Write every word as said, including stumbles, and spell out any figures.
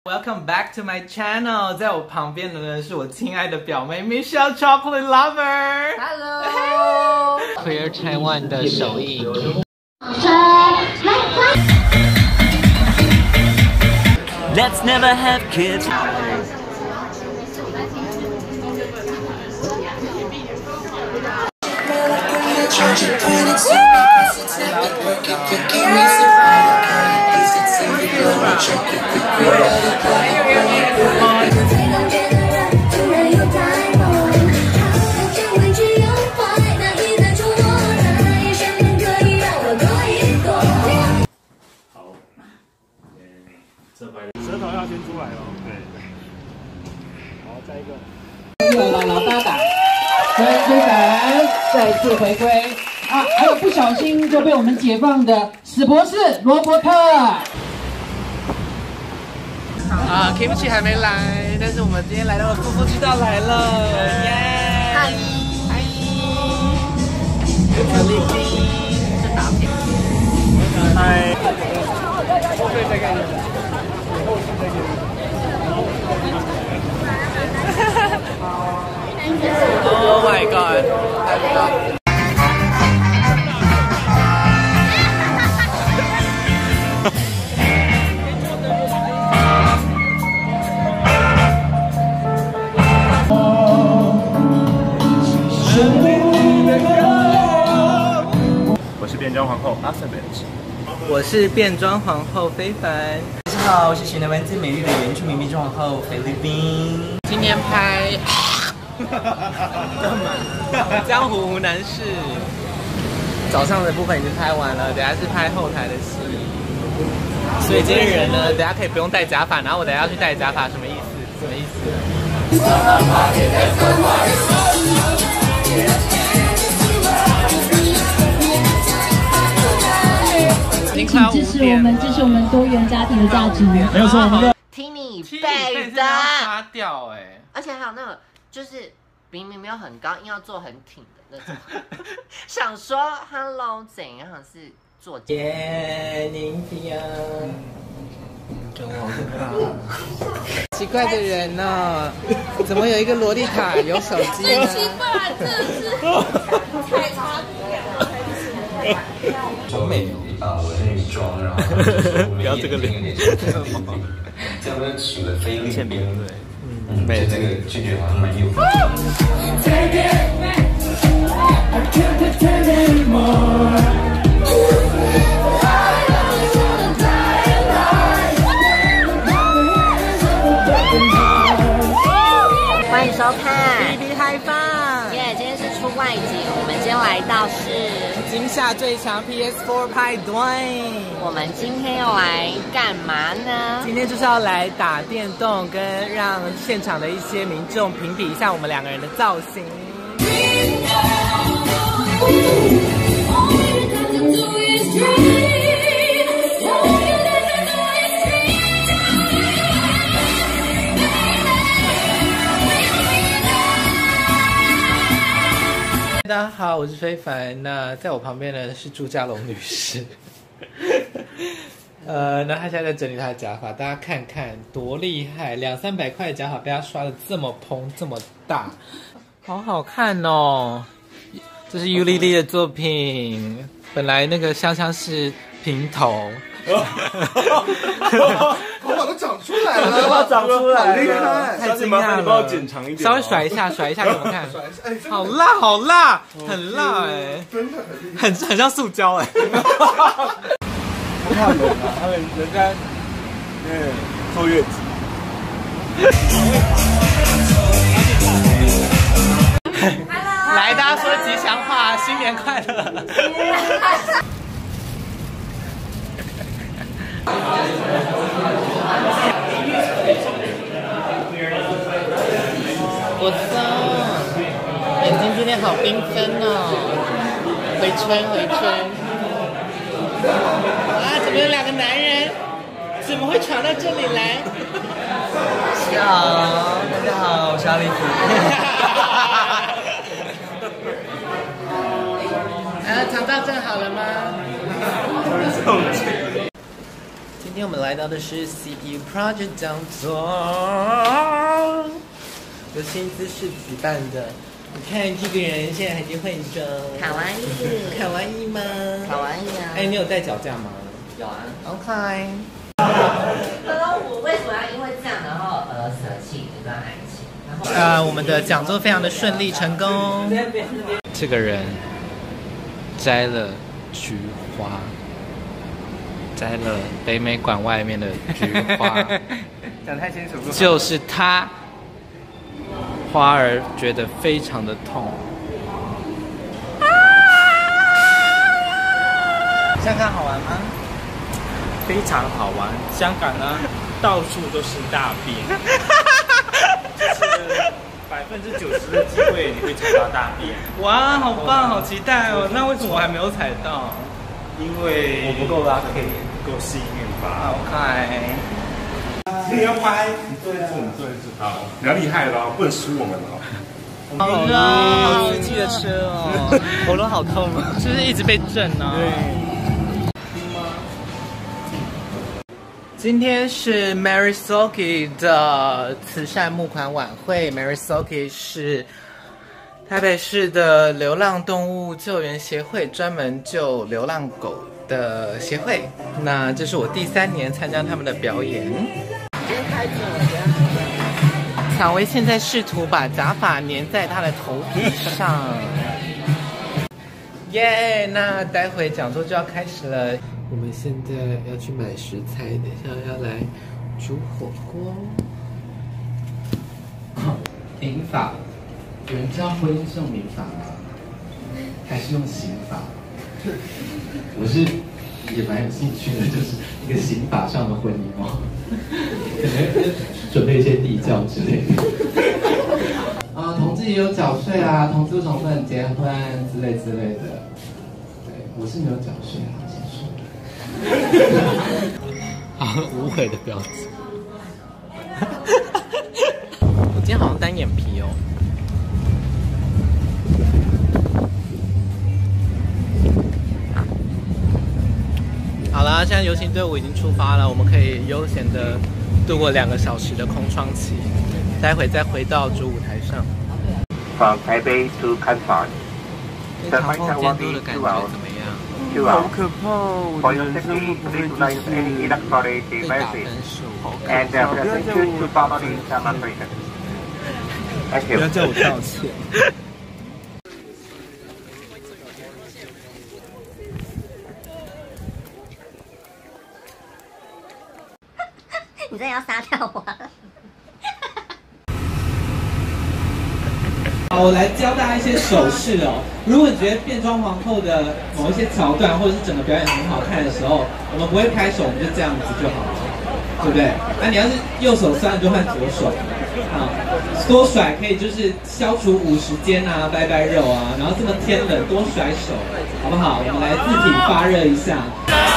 Welcome back to my channel， 在我旁边的呢是我亲爱的表妹 Michelle Chocolate Lover。Hello。Clear Taiwan 的首映。Let's never have kids。 舌头要先出来哦，对。好，再一个。 老老搭档，跟非凡再次回归啊！还有不小心就被我们解放的史博士罗伯特。 啊 ，Kimchi 还没来，但是我们今天来到了夫妇之道来了，耶！嗨嗨，小丽丽，这打铁。嗨。后背再看一下。Oh my god！ 我是变装皇后 Elizabeth， 我是变装皇后非凡。大家好，我是显得文字美丽的原住民变装皇后菲律宾。今天拍干嘛？江湖无难事。早上的部分已经拍完了，等下是拍后台的戏。所以今天人呢，等下可以不用戴假发，然后我等下要去戴假发，什么意思？什么意思？ 请支持我们，支持我们多元家庭的价值。 没有错，我们的听你背的， 擦掉哎， 而且还有那个就是明明没有很高，硬要做很挺的那种。想说 hello 怎样是做耶，宁皮啊，真好看。奇怪的人呢、哦，怎么有一个萝莉塔有手机呢？ 奇怪，真的是太差不了。 好美啊！我那女装，然后不要这个脸， 这样子取了菲律宾，对， 嗯，美这个拒绝好像蛮有。 欢迎收看 B B 嗨放， 耶！今天是出外景，我们今天来到是今夏最强 P S 四派对。 我们今天要来干嘛呢？ 今天就是要来打电动，跟让现场的一些民众评比一下我们两个人的造型。大家好，我是非凡。那在我旁边呢是朱家龙女士。呃，那她现在在整理她的假发，大家看看多厉害，两三百块的假发被她刷的这么蓬这么大，好好看哦。这是尤莉莉的作品，本来那个香香是平头。 头发都长出来了， 头发长出来了， 好厉害！ 太惊讶了， 你帮我剪长一点， 稍微甩一下，甩一下给我们看。好辣，好辣，很辣哎， 真的很厉害， 很很像塑胶哎。 不怕冷啊，他们人家嗯坐月子。 来，大家说吉祥话，新年快乐！我操，眼睛今天好缤纷哦！回春回春。啊，怎么有两个男人？怎么会闯到这里来？大家好，大家好，我是阿力子。啊，肠道正好了吗？今天天我们来到的是 C P U Project 讲座，由新姿势举办的。你看这个人现在还在化妆， 卡哇伊， 卡哇伊吗？ 卡哇伊啊！ 哎，你有带脚架吗？ 有啊。 OK。 刚刚我为什么要因为这样，然后呃舍弃这段爱情？ 呃，我们的讲座非常的顺利成功。这个人摘了菊花，摘了北美馆外面的菊花， 讲太清楚了。 就是他。花儿觉得非常的痛。香港好玩吗？ 非常好玩。香港呢，到处都是大便，就是百分之九十的机会你会踩到大便。 哇，好棒，好期待哦！那为什么我还没有踩到？ 因为我不够 lucky， 不够幸运吧。 OK。 你要拍，你对着你对着好，比较厉害了，不能输我们了。 好热，好刺激的车哦，喉咙好痛哦，是不是一直被震呢？对。今天是 Mary Soki 的慈善募款晚会 ，Mary Soki 是台北市的流浪动物救援协会，专门救流浪狗的协会。那这是我第三年参加他们的表演。草薇现在试图把假发粘在她的头皮上。耶！ yeah, 那待会讲座就要开始了。我们现在要去买食材，等一下要来煮火锅。民法，有人知道婚姻是用民法吗？还是用刑法？我是也蛮有兴趣的，就是一个刑法上的婚姻哦，可能准备一些地窖之类的。啊，同志也有缴税啊，同志为什么不能结婚之类之类的？对，我是没有缴税啊，先说。好无悔的标志。我今天好像单眼皮哦。好啦，现在游行队伍已经出发了，我们可以悠闲的度过两个小时的空窗期，待会再回到主舞台上。 From Taipei to Canton， 长空监督的感觉怎么样？ 好可怕！我的人生会不会就是被打分数？ And present to family demonstration。 不要叫我道歉。 你真的要杀掉我？ 好，我来教大家一些手势哦。如果你觉得变装皇后的某一些桥段，或者是整个表演很好看的时候，我们不会拍手，我们就这样子就好了，对不对？啊，你要是右手酸，你就换左手。啊，多甩可以就是消除五十肩啊、拜拜肉啊，然后这么天冷多甩手，好不好？我们来自体发热一下。